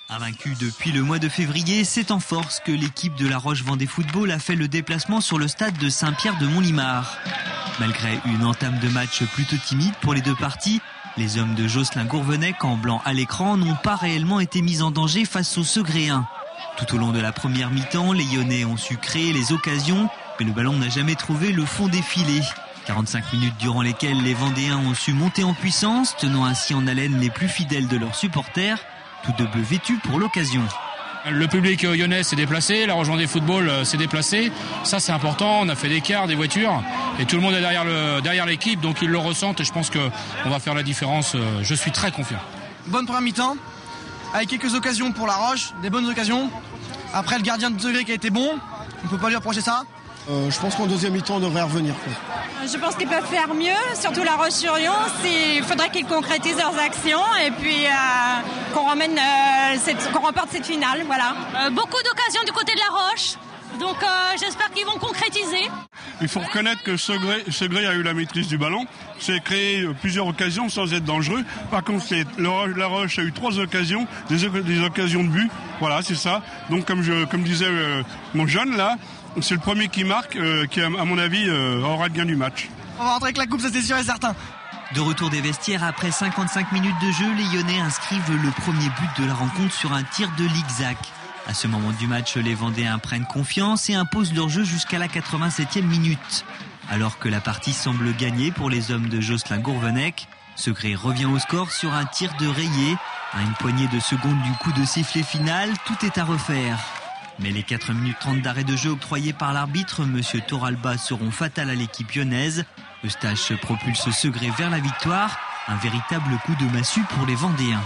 Invaincue depuis le mois de février, c'est en force que l'équipe de La Roche-Vendée Football a fait le déplacement sur le stade de Saint-Pierre de Montlimar. Malgré une entame de match plutôt timide pour les deux parties, les hommes de Jocelyn Gourvenec en blanc à l'écran n'ont pas réellement été mis en danger face aux Segréens. Tout au long de la première mi-temps, les Lyonnais ont su créer les occasions, mais le ballon n'a jamais trouvé le fond des filets. 45 minutes durant lesquelles les Vendéens ont su monter en puissance, tenant ainsi en haleine les plus fidèles de leurs supporters, tous deux bleus vêtus pour l'occasion. Le public lyonnais s'est déplacé, La Roche-Vendée Football s'est déplacé. Ça, c'est important. On a fait des cars, des voitures, et tout le monde est derrière l'équipe, donc ils le ressentent. Et je pense qu'on va faire la différence. Je suis très confiant. Bonne première mi-temps, avec quelques occasions pour La Roche, des bonnes occasions. Après, le gardien de Segré qui a été bon, on ne peut pas lui reprocher ça. Je pense qu'en deuxième mi-temps, on devrait revenir. Je pense qu'ils peuvent faire mieux, surtout La Roche-sur-Yon. Il faudrait qu'ils concrétisent leurs actions et puis qu'on remporte cette finale. Voilà. Beaucoup d'occasions du côté de La Roche, donc j'espère qu'ils vont concrétiser. Il faut reconnaître que Segré a eu la maîtrise du ballon, s'est créé plusieurs occasions sans être dangereux. Par contre, La Roche a eu 3 occasions, des occasions de but. Voilà, c'est ça. Donc comme disait mon jeune là, c'est le premier qui marque, qui à mon avis aura le gain du match. On va rentrer avec la coupe, ça c'est sûr et certain. De retour des vestiaires, après 55 minutes de jeu, les Lyonnais inscrivent le premier but de la rencontre sur un tir de Ligzac. À ce moment du match, les Vendéens prennent confiance et imposent leur jeu jusqu'à la 87e minute. Alors que la partie semble gagnée pour les hommes de Jocelyn Gourvenec, Segré revient au score sur un tir de Rayé. À une poignée de secondes du coup de sifflet final, tout est à refaire. Mais les 4 minutes 30 d'arrêt de jeu octroyés par l'arbitre, M. Toralba, seront fatales à l'équipe lyonnaise. Eustache propulse Segré vers la victoire. Un véritable coup de massue pour les Vendéens.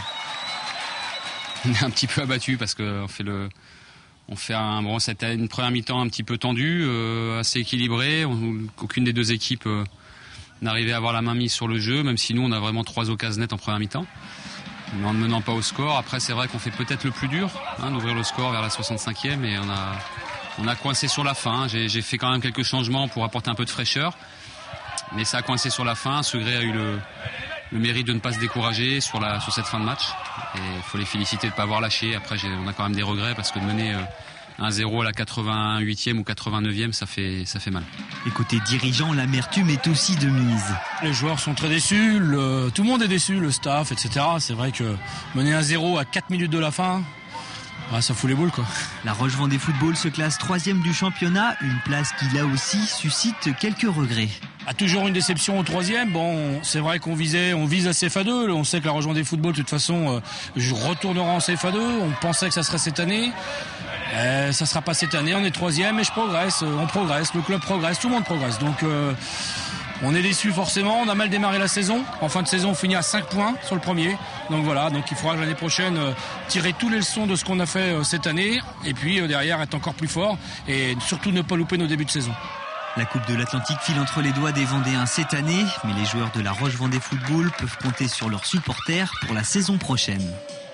On est un petit peu abattu parce qu'on fait c'était une première mi-temps un petit peu tendue, assez équilibrée. Aucune des deux équipes n'arrivait à avoir la main mise sur le jeu, même si nous on a vraiment 3 occasions nettes en première mi-temps. Mais en ne menant pas au score. Après, c'est vrai qu'on fait peut-être le plus dur, d'ouvrir le score vers la 65e, et on a coincé sur la fin. J'ai fait quand même quelques changements pour apporter un peu de fraîcheur, mais ça a coincé sur la fin. Segré a eu le mérite de ne pas se décourager sur cette fin de match, et il faut les féliciter de ne pas avoir lâché. Après, on a quand même des regrets parce que de mener 1-0 à la 88e ou 89e, ça fait mal. Et côté dirigeant, l'amertume est aussi de mise. Les joueurs sont très déçus, tout le monde est déçu, le staff, etc. C'est vrai que mener 1-0 à 4 minutes de la fin, ça fout les boules, quoi. La Roche-Vendée Football se classe 3e du championnat, une place qui là aussi suscite quelques regrets. Toujours une déception au 3e. Bon, c'est vrai qu'on vise à CFA2. On sait que la Roche-Vendée Football, de toute façon, retournera en CFA2. On pensait que ça serait cette année. Ça sera pas cette année. On est 3e et on progresse. Le club progresse, tout le monde progresse. Donc, on est déçus forcément. On a mal démarré la saison. En fin de saison, on finit à 5 points sur le premier. Donc voilà. Donc il faudra l'année prochaine tirer toutes les leçons de ce qu'on a fait cette année. Et puis derrière, être encore plus fort. Et surtout ne pas louper nos débuts de saison. La Coupe de l'Atlantique file entre les doigts des Vendéens cette année, mais les joueurs de la Roche-Vendée Football peuvent compter sur leurs supporters pour la saison prochaine.